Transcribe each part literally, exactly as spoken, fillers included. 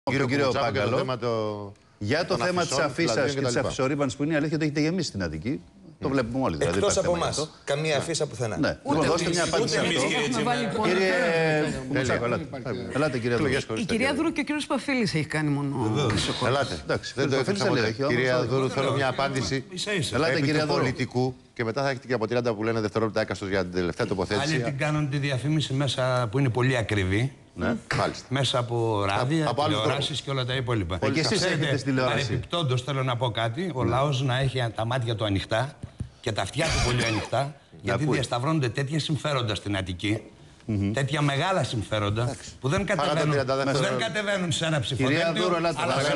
Κύριο, κύριο Πάγκαλο, το το... για το θέμα της αφίσας και της αφισορρήπανσης που είναι η αλήθεια ότι έχετε γεμίσει στην Αττική. Το βλέπουμε όλοι. Δηλαδή, εκτός από εμάς. Καμία αφίσα πουθενά. Ναι. Λοιπόν, δώστε μια απάντηση σε αυτό. Κύριε Μουτσάκο, ελάτε κύριε Δούρου. Η κυρία Δούρου και ο κύριος Παφίλης έχει κάνει μόνο. Ελάτε. Εντάξει, δεν το έφτιαξα ποτέ. Κυρία Δούρου, θέλω μια απάντηση επί του πολιτικού και μετά θα έχετε και από τριάντα που λένε δευτερόλεπτα έκαστος για την τελευταία τοποθέτηση. Άλλοι την κάνουν τη διαφήμιση μέσα που είναι πολύ ακριβή. Ναι. Μέσα από ράδια, τηλεοράσεις και όλα τα υπόλοιπα. Και εσείς έχετε στην τηλεόραση. Παρεπιπτόντως θέλω να πω κάτι, ο λαός να έχει τα μάτια του ανοιχτά και τα αυτιά του πολύ ανοιχτά, γιατί διασταυρώνονται τέτοια συμφέροντα στην Αττική, mm-hmm. τέτοια μεγάλα συμφέροντα, που δεν κατεβαίνουν, δεν κατεβαίνουν σε ένα ψηφοδέλτιο, αλλά,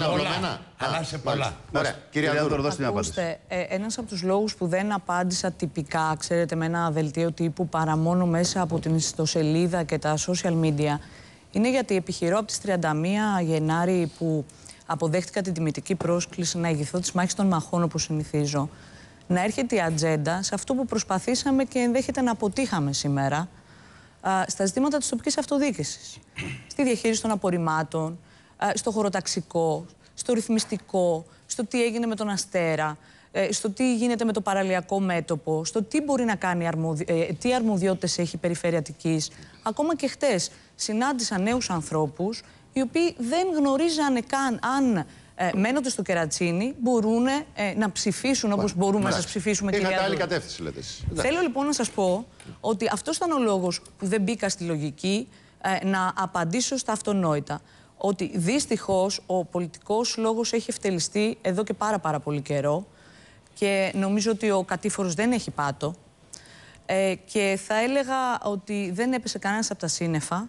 αλλά σε πολλά. Ωραία. Κυρία Δούρου, δώστε μια απάντηση. Ένας από τους λόγους που δεν απάντησα τυπικά, ξέρετε, με ένα δελτίο τύπου παρά μόνο μέσα από την ιστοσελίδα και τα social media, είναι γιατί επιχειρώ από τις τριάντα μία Γενάρη που αποδέχτηκα την τιμητική πρόσκληση να ηγηθώ της μάχης των μαχών, όπως συνηθίζω, να έρχεται η ατζέντα σε αυτό που προσπαθήσαμε και ενδέχεται να αποτύχαμε σήμερα α, στα ζητήματα της τοπικής αυτοδιοίκησης. Στη διαχείριση των απορριμμάτων, α, στο χωροταξικό, στο ρυθμιστικό, στο τι έγινε με τον Αστέρα, ε, στο τι γίνεται με το παραλιακό μέτωπο, στο τι μπορεί να κάνει, αρμοδι... ε, τι αρμοδιότητες έχει η Περιφέρεια Αττικής. Ακόμα και χτες συνάντησα νέους ανθρώπους οι οποίοι δεν γνωρίζανε καν αν Ε, μένοντας στο Κερατσίνι, μπορούν ε, να ψηφίσουν όπως Μάλιστα. μπορούμε Μάλιστα. να σας ψηφίσουμε, κυρία Δούρου. άλλη κατεύθυνση, λέτε. Θέλω λοιπόν να σας πω ότι αυτός ήταν ο λόγος που δεν μπήκα στη λογική ε, να απαντήσω στα αυτονόητα. Ότι δυστυχώς ο πολιτικός λόγος έχει ευτελιστεί εδώ και πάρα πάρα πολύ καιρό και νομίζω ότι ο κατήφορος δεν έχει πάτο ε, και θα έλεγα ότι δεν έπεσε κανένας από τα σύννεφα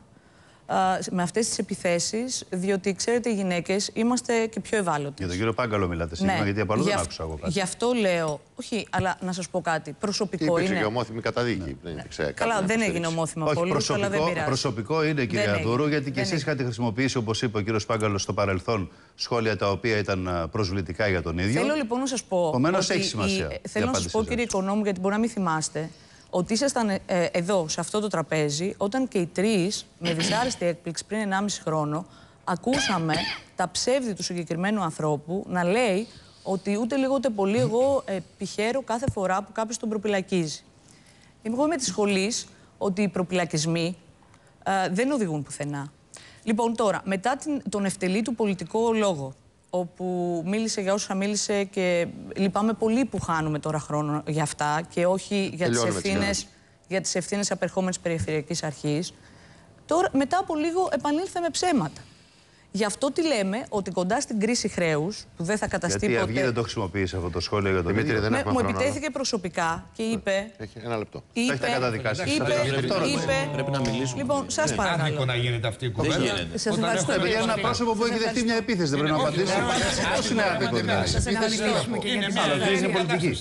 με αυτές τις επιθέσεις, διότι ξέρετε οι γυναίκες είμαστε και πιο ευάλωτες. Για τον κύριο Πάγκαλο μιλάτε σήμερα, ναι. γιατί από αλλού δεν άκουσα εγώ κάτι. Γι' αυτό λέω, όχι, αλλά να σας πω κάτι, προσωπικό είναι... Υπήρξε και ομόθυμη καταδίκη. Ναι. Δεν ξέρω, Καλά, δεν έγινε ομόθυμα πολλούς, αλλά δεν πειράζει. Προσωπικό είναι, κυρία Δούρου, γιατί και εσείς είχατε χρησιμοποιήσει, όπως είπε ο κύριος Πάγκαλος στο παρελθόν, σχόλια τα οποία ήταν προσβλητικά για τον ίδιο. Θέλω λοιπόν να σας πω... Επομένως έχει σημασία. Θέλω να σας πω, κύριε Οικονόμου, γιατί μπορεί να μην θυμάστε, ότι ήσασταν ε, εδώ, σε αυτό το τραπέζι, όταν και οι τρεις, με δυσάρεστη έκπληξη πριν ενάμιση χρόνο, ακούσαμε τα ψεύδη του συγκεκριμένου ανθρώπου να λέει ότι ούτε λίγο ούτε πολύ εγώ ε, πηχαίρω κάθε φορά που κάποιος τον προπυλακίζει. Είμαι εγώ με τη σχολής ότι οι προπυλακισμοί ε, δεν οδηγούν πουθενά. Λοιπόν, τώρα, μετά την, τον ευτελή του πολιτικό λόγο, όπου μίλησε για όσα μίλησε και λυπάμαι πολύ που χάνουμε τώρα χρόνο για αυτά και όχι για τις ευθύνες, για τις ευθύνες απερχόμενης Περιφερειακής Αρχής. Τώρα, μετά από λίγο επανήλθε με ψέματα. Γι' αυτό τι λέμε, ότι κοντά στην κρίση χρέους, που δεν θα καταστεί γιατί ποτέ... Γιατί η Αυγή δεν το χρησιμοποίησε αυτό το σχόλιο για τον Δημήτρη, ίδιο. δεν με, μου επιτέθηκε χρόνο, προσωπικά και είπε... Έχει ένα λεπτό. Είπε, έχει τα καταδικάσει. Είπε, είπε, πρέπει να μιλήσουμε. Λοιπόν, σας παρακαλώ. Άδικο να γίνεται αυτή η κουβέντα. Σας ευχαριστώ. Για ένα πρόσωπο που έχει δεχτεί μια επίθεση δεν πρέπει να απαντήσει. Πώς είναι άδικο δηλαδή. Σας ευχαριστήσουμε και για την είναι πολιτική.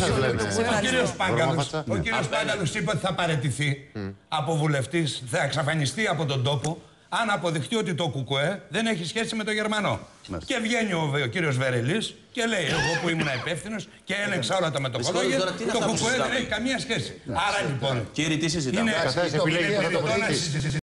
Ο κύριος Πάγκαλος είπε ότι θα παραιτηθεί από βουλευτής, θα εξαφανιστεί από τον τόπο, αν αποδειχτεί ότι το ΚΚΕ δεν έχει σχέση με το Γερμανό. Μάλιστα. Και βγαίνει ο, ο κύριος Βερελής και λέει: εγώ που ήμουν υπεύθυνος και έλεγξα όλα τα μετοκολόγια, το ΚΚΕ δεν έχει καμία σχέση. Άρα λοιπόν. Κύριε, τι συζητάμε. Είναι